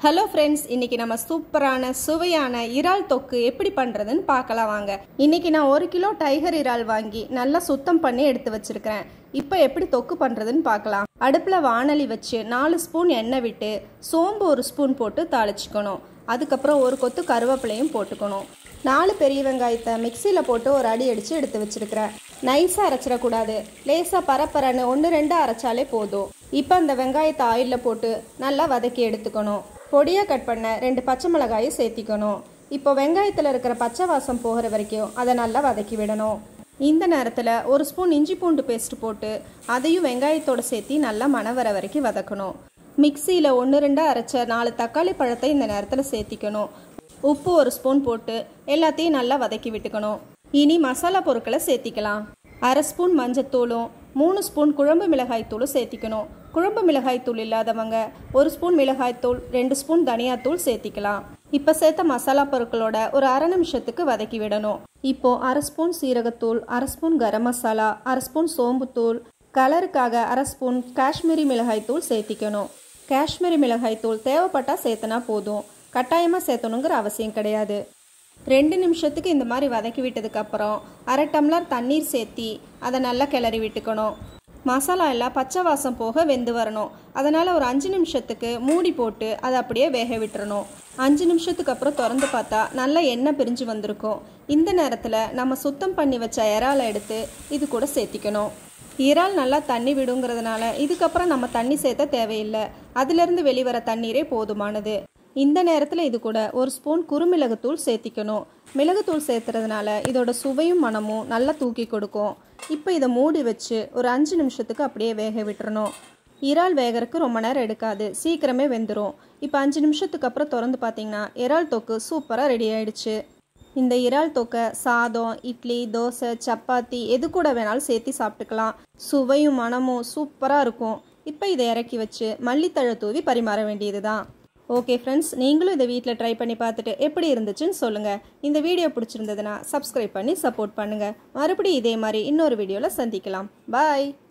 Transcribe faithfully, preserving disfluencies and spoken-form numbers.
Hello friends, இன்னைக்கு நம்ம சூப்பரான சுவையான இறால் தொக்கு எப்படி பண்ணுறதுன்னு பார்க்கலாம் வாங்க. இன்னைக்கு நான் ஒரு கிலோ டைகர் இறால் வாங்கி நல்லா சுத்தம் பண்ணி எடுத்து வச்சிருக்கிறேன். இப்போ எப்படி தொக்கு பண்ணுறதுன்னு பார்க்கலாம். அடுப்பில் வாணலி வச்சு நாலு ஸ்பூன் எண்ணெய் விட்டு சோம்பு ஒரு ஸ்பூன் போட்டு தாளிச்சுக்கணும். அதுக்கப்புறம் ஒரு கொத்து கருவேப்பிலையும் போட்டுக்கணும். நாலு பெரிய வெங்காயத்தை மிக்சியில் போட்டு ஒரு அடி அடித்து எடுத்து வச்சிருக்கிறேன். நைஸாக அரைச்சிடக்கூடாது, லேசாக பரப்பரன்னு ஒன்று ரெண்டு அரைச்சாலே போதும். இப்போ அந்த வெங்காயத்தை ஆயிலில் போட்டு நல்லா வதக்கி எடுத்துக்கணும். பொடியாக கட் பண்ண ரெண்டு பச்சை மிளகாயை சேர்த்திக்கணும். இப்போ வெங்காயத்தில் இருக்கிற பச்சை வாசம் போகிற வரைக்கும் அதை நல்லா வதக்கி விடணும். இந்த நேரத்தில் ஒரு ஸ்பூன் இஞ்சி பூண்டு பேஸ்ட் போட்டு அதையும் வெங்காயத்தோடு சேர்த்தி நல்லா மணம் வர வரைக்கும் வதக்கணும். மிக்சியில் ஒன்று ரெண்டாக அரைச்ச நாலு தக்காளி பழத்தை இந்த நேரத்தில் சேர்த்திக்கணும். உப்பு ஒரு ஸ்பூன் போட்டு எல்லாத்தையும் நல்லா வதக்கி விட்டுக்கணும். இனி மசாலா பொருட்களை சேர்த்திக்கலாம். அரை ஸ்பூன் மஞ்சத்தூளும் மூணு ஸ்பூன் குழம்பு மிளகாய் தூளும் சேர்த்திக்கணும். குழம்பு மிளகாய் தூள் இல்லாதவங்க ஒரு ஸ்பூன் மிளகாய்த்தூள் ரெண்டு ஸ்பூன் தனியாத்தூள் சேர்த்திக்கலாம். இப்போ சேர்த்த மசாலா பொருட்களோட ஒரு அரை நிமிஷத்துக்கு வதக்கி விடணும். இப்போ அரை ஸ்பூன் சீரகத்தூள், அரை ஸ்பூன் கரம் மசாலா, அரை ஸ்பூன் சோம்புத்தூள், கலருக்காக அரை ஸ்பூன் காஷ்மீரி மிளகாய் தூள் சேர்த்திக்கணும். காஷ்மீரி மிளகாய் தூள் தேவைப்பட்டா சேர்த்தனா போதும், கட்டாயமாக சேர்த்தணுங்கிற அவசியம் கிடையாது. ரெண்டு நிமிஷத்துக்கு இந்த மாதிரி வதக்கி விட்டதுக்கு அப்புறம் அரை டம்ளர் தண்ணீர் சேர்த்தி அதை நல்லா கிளறி விட்டுக்கணும். மசாலா எல்லாம் பச்சை வாசம் போக வெந்து வரணும். அதனால் ஒரு அஞ்சு நிமிஷத்துக்கு மூடி போட்டு அதை அப்படியே வேக விட்டுறணும். அஞ்சு நிமிஷத்துக்கு அப்புறம் திறந்து பார்த்தா நல்லா எண்ணெய் பிரிஞ்சு வந்திருக்கும். இந்த நேரத்தில் நம்ம சுத்தம் பண்ணி வச்ச இறாலை எடுத்து இது கூட சேர்த்திக்கணும். இறால் நல்லா தண்ணி விடுங்கிறதுனால இதுக்கப்புறம் நம்ம தண்ணி சேர்த்த தேவையில்லை. அதிலிருந்து வெளிவர தண்ணீரே போதுமானது. இந்த நேரத்தில் இது கூட ஒரு ஸ்பூன் குறுமிளகுத்தூள் சேர்த்திக்கணும். மிளகுத்தூள் சேர்த்துறதுனால இதோட சுவையும் மனமும் நல்லா தூக்கி கொடுக்கும். இப்போ இதை மூடி வச்சு ஒரு அஞ்சு நிமிஷத்துக்கு அப்படியே வேக விட்டுறணும். இறால் வேகறதுக்கு ரொம்ப நேரம் எடுக்காது, சீக்கிரமே வெந்துடும். இப்போ அஞ்சு நிமிஷத்துக்கு அப்புறம் திறந்து பார்த்தீங்கன்னா இறால் தொக்கு சூப்பராக ரெடி ஆயிடுச்சு. இந்த இறால் தொக்கை சாதம், இட்லி, தோசை, சப்பாத்தி எது கூட வேணாலும் சேர்த்து சாப்பிட்டுக்கலாம். சுவையும் மனமும் சூப்பராக இருக்கும். இப்போ இதை இறக்கி வச்சு மல்லித்தழை தூவி பரிமாற வேண்டியது தான். ஓகே ஃப்ரெண்ட்ஸ், நீங்களும் இதை வீட்டில் ட்ரை பண்ணி பார்த்துட்டு எப்படி இருந்துச்சுன்னு சொல்லுங்கள். இந்த வீடியோ பிடிச்சிருந்ததுன்னா சப்ஸ்கிரைப் பண்ணி சப்போர்ட் பண்ணுங்கள். மறுபடியும் இதே மாதிரி இன்னொரு வீடியோவில் சந்திக்கலாம். பாய்.